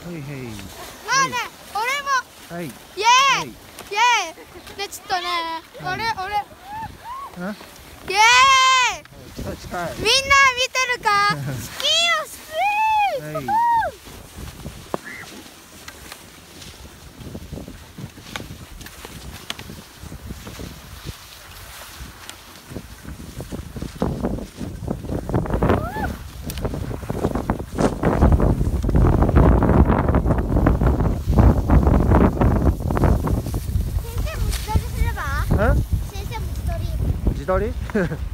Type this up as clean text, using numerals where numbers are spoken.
はいはい。 まあね、俺もはい。 イエーイ、イエーイ。ね、ちょっとね、 はい俺うん。 イエーイ。 近い近い。 みんな見てるか？スキーをスピー。 はい。 先生も自撮りすれば？ うん？ 先生も自撮り。 自撮り？